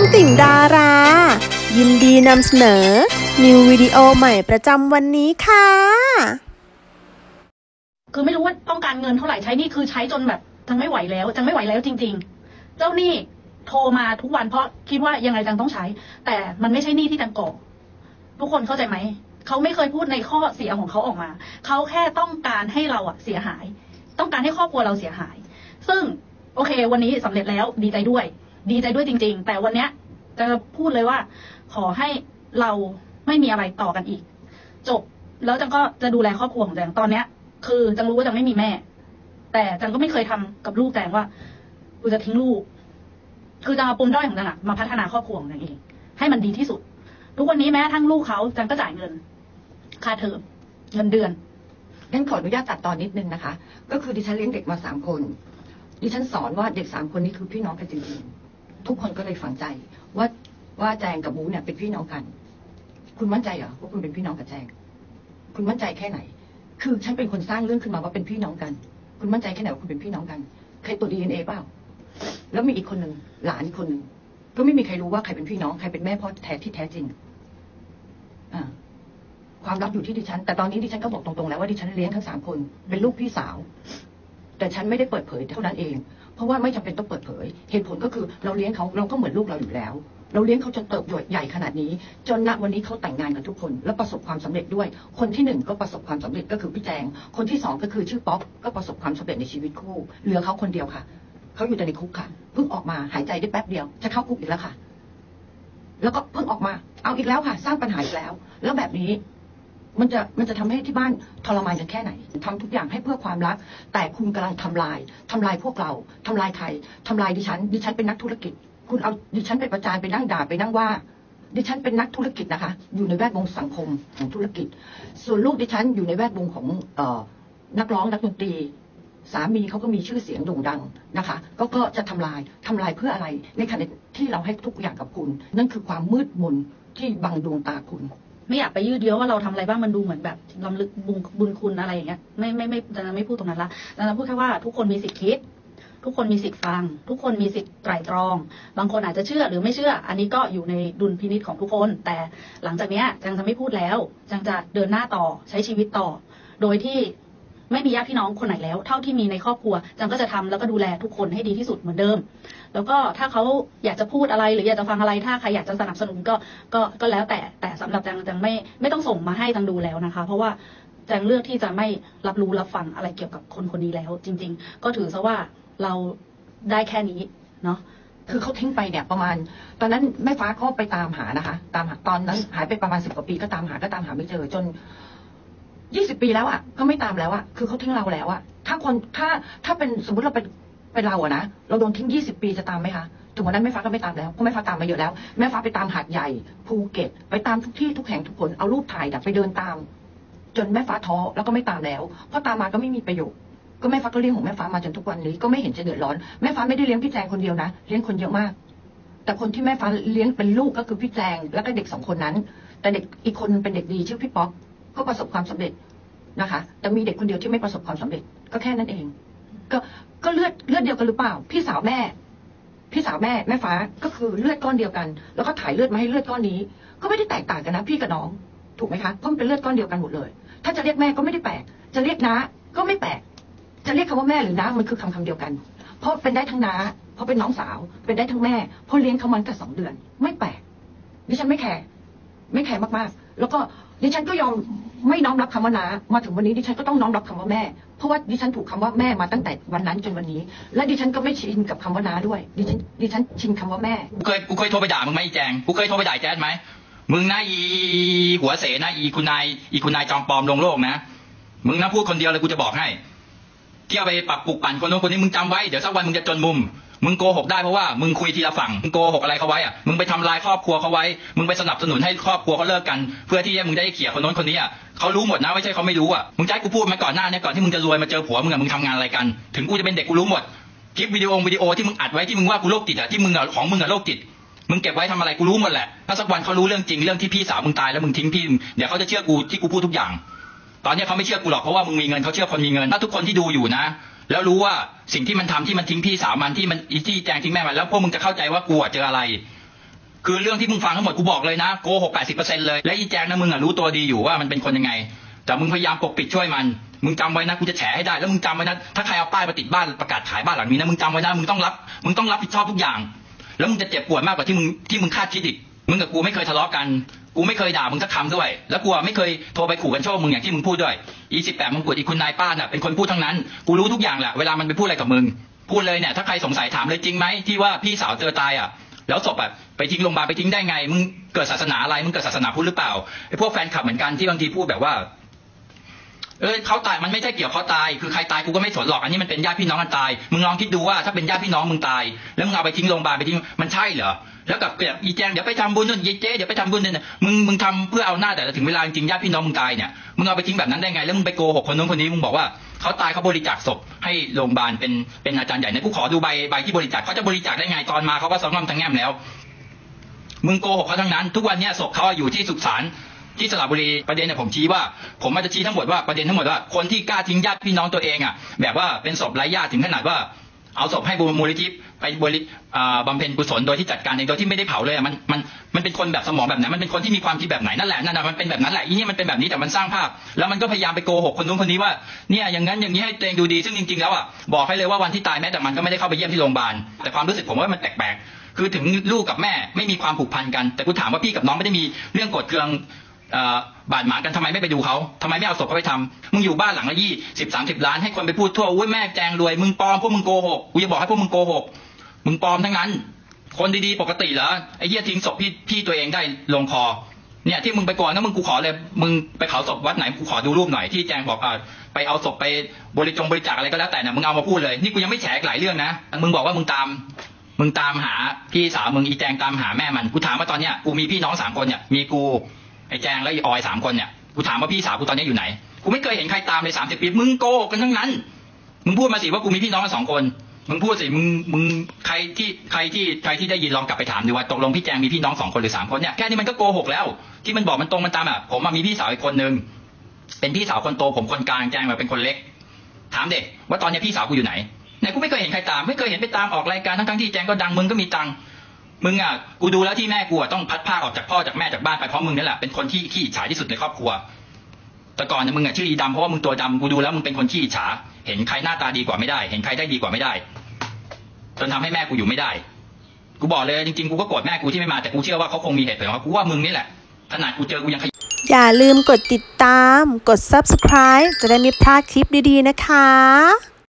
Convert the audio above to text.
ติ่งดารายินดีนำเสนอนิววิดีโอใหม่ประจำวันนี้ค่ะคือไม่รู้ว่าต้องการเงินเท่าไหร่ใช้นี่คือใช้จนแบบจังไม่ไหวแล้วจังไม่ไหวแล้วจริงๆเจ้าหนี้โทรมาทุกวันเพราะคิดว่ายังไงจังต้องใช้แต่มันไม่ใช่หนี้ที่จังก่อทุกคนเข้าใจไหมเขาไม่เคยพูดในข้อเสียของเขาออกมาเขาแค่ต้องการให้เราเสียหายต้องการให้ครอบครัวเราเสียหายซึ่งโอเควันนี้สำเร็จแล้วดีใจด้วยจริงๆแต่วันเนี้ยจะพูดเลยว่าขอให้เราไม่มีอะไรต่อกันอีกจบแล้วจังก็จะดูแลครอบครัวของจังตอนเนี้ยคือจังรู้ว่าจังไม่มีแม่แต่จังก็ไม่เคยทำกับลูกจังว่ากูจะทิ้งลูกคือจังเอาปมด้อยของจังมาพัฒนาครอบครัวของจังเองให้มันดีที่สุดทุกวันนี้แม้ทั้งลูกเขาจังก็จ่ายเงินค่าเทอมเงินเดือนงั้นขออนุญาตตัดตอนนิดนึงนะคะก็คือดิฉันเลี้ยงเด็กมา3 คนดิฉันสอนว่าเด็ก3 คนนี้คือพี่น้องกันจริงๆทุกคนก็เลยฝังใจว่าแจงกับบูเนี่ยเป็นพี่น้องกันคุณมั่นใจเหรอว่าคุณเป็นพี่น้องกับแจงคุณมั่นใจแค่ไหนคือฉันเป็นคนสร้างเรื่องขึ้นมาว่าเป็นพี่น้องกันคุณมั่นใจแค่ไหนว่าคุณเป็นพี่น้องกันใครตรวจ DNA เปล่าแล้วมีอีกคนหนึ่งหลานอีกคนหนึ่งก็ไม่มีใครรู้ว่าใครเป็นพี่น้องใครเป็นแม่พ่อแท้ที่แท้จริงความลับอยู่ที่ดิฉันแต่ตอนนี้ดิฉันก็บอกตรงๆแล้วว่าดิฉันเลี้ยงทั้ง3 คนเป็นลูกพี่สาวแต่ฉันไม่ได้เปิดเผยเท่านั้นเองเพราะว่าไม่จำเป็นต้องเปิดเผยเหตุผลก็คือเราเลี้ยงเขาเราก็เหมือนลูกเราอยู่แล้วเราเลี้ยงเขาจนเติบโตใหญ่ขนาดนี้จนณวันนี้เขาแต่งงานกับทุกคนและประสบความสำเร็จด้วยคนที่1ก็ประสบความสำเร็จก็คือพี่แจงคนที่2ก็คือชื่อป๊อปก็ประสบความสำเร็จในชีวิตคู่เหลือเขาคนเดียวค่ะเขาอยู่แต่ในคุกค่ะเพิ่งออกมาหายใจได้แป๊บเดียวจะเข้าคุกอีกแล้วค่ะแล้วก็เพิ่งออกมาเอาอีกแล้วค่ะสร้างปัญหาอีกแล้วแบบนี้มันจะทำให้ที่บ้านทรมานกันแค่ไหนทำทุกอย่างให้เพื่อความรักแต่คุณกำลังทำลายพวกเราทำลายใครทำลายดิฉันเป็นนักธุรกิจคุณเอาดิฉันไปประจานไปนั่งด่าไปนั่งว่าดิฉันเป็นนักธุรกิจนะคะอยู่ในแวดวงสังคมของธุรกิจส่วนลูกดิฉันอยู่ในแวดวงของนักร้องนักดนตรีสามีเขาก็มีชื่อเสียงโด่งดังนะคะก็จะทำลายเพื่ออะไรในขณะที่เราให้ทุกอย่างกับคุณนั่นคือความมืดมนที่บังดวงตาคุณไม่อยากไปยืดเยื้อว่าเราทำอะไรบ้างมันดูเหมือนแบบรำลึกบุญคุณอะไรอย่างเงี้ยไม่พูดตรงนั้นละจะพูดแค่ว่าทุกคนมีสิทธิ์คิดทุกคนมีสิทธิ์ฟังทุกคนมีสิทธิ์ไตร่ตรองบางคนอาจจะเชื่อหรือไม่เชื่ออันนี้ก็อยู่ในดุลพินิจของทุกคนแต่หลังจากนี้จังจะไม่พูดแล้วจังจะเดินหน้าต่อใช้ชีวิตต่อโดยที่ไม่มีญาติพี่น้องคนไหนแล้วเท่าที่มีในครอบครัวจังก็จะทำแล้วก็ดูแลทุกคนให้ดีที่สุดเหมือนเดิมแล้วก็ถ้าเขาอยากจะพูดอะไรหรืออยากจะฟังอะไรถ้าใครอยากจะสนับสนุนก็แล้วแต่สำหรับจังไม่ต้องส่งมาให้จังดูแล้วนะคะเพราะว่าจังเลือกที่จะไม่รับรู้รับฟังอะไรเกี่ยวกับคนนี้แล้วจริงๆก็ถือซะว่าเราได้แค่นี้เนาะคือเขาทิ้งไปเนี่ยประมาณตอนนั้นแม่ฟ้าเขาไปตามหานะคะตามหาตอนนั้นหายไปประมาณ10 กว่าปีก็ตามหาไม่เจอจน20 ปีแล้วก็ไม่ตามแล้วคือเขาทิ้งเราแล้วถ้าเป็นสมมติเราเป็นเรานะเราโดนทิ้ง20 ปีจะตามไหมคะถึงวันนั้นแม่ฟ้าก็ไม่ตามแล้วเพราะแม่ฟ้าตามมาเยอะแล้วแม่ฟ้าไปตามหาดใหญ่ภูเก็ตไปตามทุกที่ทุกแห่งทุกคนเอารูปถ่ายไปเดินตามจนแม่ฟ้าท้อแล้วก็ไม่ตามแล้วเพราะตามมาก็ไม่มีประโยชน์ก็แม่ฟ้าก็เลี้ยงของแม่ฟ้ามาจนทุกวันนี้ก็ไม่เห็นจะเดือดร้อนแม่ฟ้าไม่ได้เลี้ยงพี่แจงคนเดียวนะเลี้ยงคนเยอะมากแต่คนที่แม่ฟ้าเลี้ยงเป็นลูกก็คือพี่แจงแล้วก็เด็ก2 คนนั้นแต่เด็กอีกคนเป็นเด็กดีชื่อพี่ป๊อกก็ประสบความสำเร็จนะคะแต่มีเด็กคนเดียวที่ไม่ประสบความสำเร็จก็แค่นั้นเองก็เลือดเดียวกันหรือเปล่าพี่สาวแม่แม่ฟ้าก็คือเลือดก้อนเดียวกันแล้วก็ถ่ายเลือดมาให้เลือดก้อนนี้ก็ไม่ได้แตกต่างกันนะพี่กับน้องถูกไหมคะเพราะมันเป็นเลือดก้อนเดียวกันหมดเลยถ้าจะเรียกแม่ก็ไม่ได้แปลกจะเรียกน้าก็ไม่แปลกจะเรียกคำว่าแม่หรือน้ามันคือคำเดียวกันเพราะเป็นได้ทั้งน้าเพราะเป็นน้องสาวเป็นได้ทั้งแม่เพราะเลี้ยงเขามันแค่2 เดือนไม่แปลกดิฉันไม่แคร์มากๆแล้วก็ดิฉันก็ยอมไม่น้อมรับคำว่าน้ามาถึงวันนี้ดิฉันก็ต้องน้อมรับคำว่าแม่เพราะว่าดิฉันถูกคำว่าแม่มาตั้งแต่วันนั้นจนวันนี้และดิฉันก็ไม่ชินกับคำว่าน้าด้วยดิฉันชินคำว่าแม่กูเคยโทรไปด่ามึงไหมแจงกูเคยโทรไปด่าแจ๊ดไหมมึงนะอีหัวเสนะอีคุณนายจอมปลอมลงโลกนะมึงนะพูดคนเดียวเลยกูจะบอกให้เที่ยวไปปรับปลุกปั่นคนโน้นคนนี้มึงจำไว้เดี๋ยวสักวันมึงจะจนมุมมึงโกหกได้เพราะว่ามึงคุยทีละฝั่งมึงโกหกอะไรเขาไว้มึงไปทำลายครอบครัวเขาไว้มึงไปสนับสนุนให้ครอบครัวเขาเลิกกันเพื่อที่มึงได้เขี่ยคนโน้นคนนี้เขารู้หมดนะไม่ใช่เขาไม่รู้มึงจะให้กูพูดมาก่อนหน้านี้ก่อนที่มึงจะรวยมาเจอผัวมึงมึงทำงานอะไรกันถึงกูจะเป็นเด็กกูรู้หมดคลิปวิดีโอที่มึงอัดไว้ที่มึงว่ากูโรคจิตที่มึงของมึงโรคจิตมึงเก็บไว้ทำอะไรกูรู้หมดแหละถ้าสักวันเขารู้เรื่องจริงเรื่องที่พี่สาวมึงตายแล้วมึงทิ้งพี่เดี๋ยวเขาจะเชื่อกูที่กูพูดทุกอย่างตอนนี้เขาไม่เชื่อกูหรอกเพราะว่ามึงมีเงินเขาเชื่อคนมีเงินถ้าทุกคนที่ดูอยู่นะแล้วรู้ว่าสิ่งที่มันทำที่มันทิ้งพี่สาวมันที่แจงทิ้งแม่มันแล้วพวกมึงจะเข้าใจว่ากูเจออะไรคือเรื่องที่มึงฟังทั้งหมดกูบอกเลยนะโกหก 80% เลยและอีแจงนะมึงรู้ตัวดีอยู่ว่ามันเป็นคนยังไงแต่มึงพยายามปกปิดช่วยมันมึงจำไว้นะกูจะแฉให้ได้แล้วมึงจำไว้นะถ้าใครเอาป้ายมาติดบ้านประกาศขายบ้านหลังนี้นะมึงจำไว้นะมึงต้องรับผิดชอบทุกอย่างแล้วมึงจะเจ็บปวดมากกว่าที่มึงคาดคิดอีกมึงกับกูไม่เคยทะเลาะกันกูไม่เคยด่ามึงสักคำด้วยแล้วกูไม่เคยโทรไปขู่กันโชคมึงอย่างที่มึงพูดด้วย18มึงกดอีกคุณนายป้าน่ะเป็นคนพูดทั้งนั้นกูรู้ทุกอย่างแหละเวลามันไปพูดอะไรกับมึงพูดเลยเนี่ยถ้าใครสงสัยถามเลยจริงไหมที่ว่าพี่สาวเจอตายแล้วศพไปทิ้งโรงพยาบาลไปทิ้งได้ไงมึงเกิดศาสนาอะไรมึงเกิดศาสนาพุทธหรือเปล่าไอ้พวกแฟนคลับเหมือนกันที่บางทีพูดแบบว่าเขาตายมันไม่ใช่เกี่ยวเขาตายคือใครตายกูก็ไม่สนหรอกอันนี้มันเป็นญาติพี่น้องกันตายมึงลองคิดดูว่าถ้าเป็นญาติพี่น้องมึงตายแล้วมึงเอาไปทิ้งโรงพยาบาลไปทิ้งมันใช่เหรอแล้วกับอีแจงเดี๋ยวไปทำบุญนู่นเจ๊เดี๋ยวไปทำบุญเนี่ยมึงทำเพื่อเอาหน้าแต่ถึงเวลาจริงญาติพี่น้องมึงตายเนี่ยมึงเอาไปทิ้งแบบนั้นได้ไงแล้วมึงไปโกหกคนนู้นคนนี้มึงบอกว่าเขาตายเขาบริจาคศพให้โรงพยาบาลเป็นอาจารย์ใหญ่เนี่ยกูขอดูใบที่บริจาคเขาจะบริจาคได้ไงตอนมาเขาก็สองงอมทั้งแง่มแล้วมึงโกหกเขาทั้งนั้นทุกวันนี้ศพเขาอยู่ที่สุสานที่สระบุรีประเด็นเนี่ยผมชี้ว่าผมจะชี้ทั้งหมดว่าประเด็นทั้งหมดว่าคนที่กล้าทิ้งญาติพี่น้องตัวเองแบบว่าเป็นศพไร้ญาติถึงขนาดว่าเอาศพให้มูลนิธิไปบำเพ็ญกุศลโดยที่จัดการเองโดยที่ไม่ได้เผาเลยมันเป็นคนแบบสมองแบบไหนมันเป็นคนที่มีความคิดแบบไหนนั่นแหละมันเป็นแบบนั้นแหละอีนี่มันเป็นแบบนี้แต่มันสร้างภาพแล้วมันก็พยายามไปโกหกคนนู้นคนนี้ว่าเนี่ยอย่างนั้นอย่างนี้ให้ตัวเองดูดีซึ่งจริงๆแล้วบอกให้เลยว่าวันที่ตายแม้แต่มันก็ไม่ได้เข้าไปเยี่ยมที่โรงพยาบาลแต่ความรู้สึกผมว่ามันแปลกๆคือถึงลูกกับแม่ไม่มีความผูกพันกันแต่กูถามว่าพี่กับน้องไม่ได้มีเรื่องกดเคืองบาดหมางกันทำไมไม่ไปดูเขาทำไมไม่เอาศพเขาไปทำมึงอยู่บ้านหลังละ20-30 ล้านให้คนไปพูดทั่วอุ้ยแม่แจงรวยมึงปลอมพวกมึงโกหกกูจะบอกให้พวกมึงโกหกมึงปลอมทั้งนั้นคนดีๆปกติเหรอไอ้เหี้ยทิ้งศพพี่ตัวเองได้ลงคอเนี่ยที่มึงไปก่อนนะมึงกูขอเลยมึงไปเผาศพวัดไหนกูขอดูรูปหน่อยที่แจงบอกไปเอาศพไปบริจาคอะไรก็แล้วแต่นะมึงเอามาพูดเลยนี่กูยังไม่แฉหลายเรื่องนะมึงบอกว่ามึงตามหาพี่สาวมึงอีแจงตามหาแม่มันกูถามว่าตอนเนี้ยกูมีพี่น้อง3 คนเนี่ยมีกูไอ้แจงแล้วอีออย3 คนเนี่ยกูถามว่าพี่สาวกูตอนนี้อยู่ไหนกูไม่เคยเห็นใครตามใน30 ปีมึงโกหกกันทั้งนั้นมึงพูดมาสิว่ากูมีพี่น้องกัน2 คนมึงพูดสิมึงใครที่ได้ยินลองกลับไปถามดูว่าตกลงพี่แจงมีพี่น้อง2 คนหรือ3 คนเนี่ยแค่นี้มันก็โกหกแล้วที่มันบอกมันตรงมันตามผมมีพี่สาวอีกคนนึงเป็นพี่สาวคนโตผมคนกลางแจงเป็นคนเล็กถามเด็กว่าตอนนี้พี่สาวกูอยู่ไหนเนี่ยกูไม่เคยเห็นใครตามไม่เคยเห็นไปตามออกรายการทั้งที่แจงก็ดังมึงก็มีตังมึงกูดูแล้วที่แม่กูต้องพัดผ้าออกจากพ่อจากแม่จากบ้านไปเพราะมึงนี่แหละเป็นคนที่ขี้อิจฉาที่สุดในครอบครัวแต่ก่อนเนี่ยมึงชื่ออีดำเพราะว่ามึงตัวดำกูดูแล้วมึงเป็นคนขี้อิจฉาเห็นใครหน้าตาดีกว่าไม่ได้เห็นใครได้ดีกว่าไม่ได้จนทำให้แม่กูอยู่ไม่ได้กูบอกเลยจริงๆกูก็โกรธแม่กูที่ไม่มาแต่กูเชื่อว่าเขาคงมีเหตุผลของเขากูว่ามึงนี่แหละขนาดกูเจอกูยังอย่าลืมกดติดตามกด subscribe จะได้ไม่พลาดคลิปดีๆนะคะ